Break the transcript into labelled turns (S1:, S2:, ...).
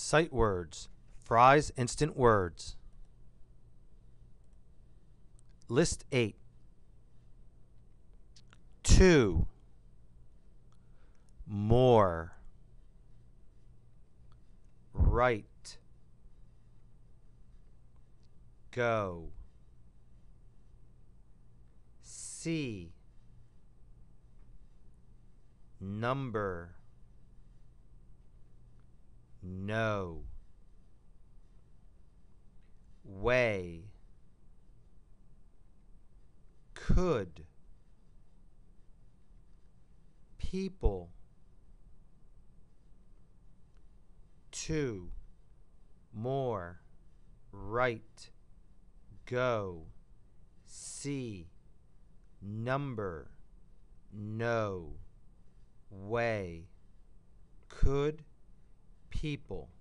S1: Sight words. Fry's Instant Words. List 8. 2. More. Right. Go. See. Number. No. Way. Could. People. 2. More. Right. Go. See. Number. No. Way. Could. People.